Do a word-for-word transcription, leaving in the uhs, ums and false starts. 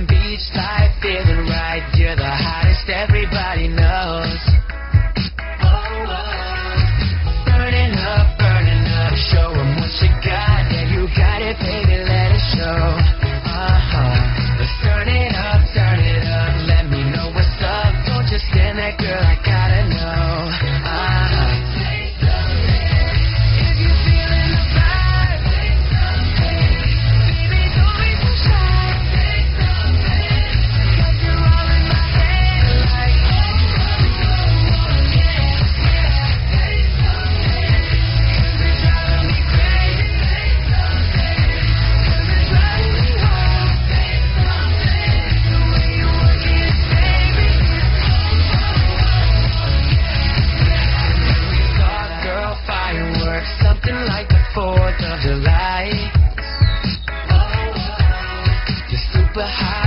Long Beach life, feeling right. You're the hottest, everybody knows. Oh, oh. Burning up, burning up. Show 'em what you got. Yeah, you got it, baby, let it show. Uh-huh. Let's turn it up, turn it up. Let me know what's up. Don't just stand there, girl, I gotta know. Uh-huh. Something like the fourth of July. Oh, you're super high.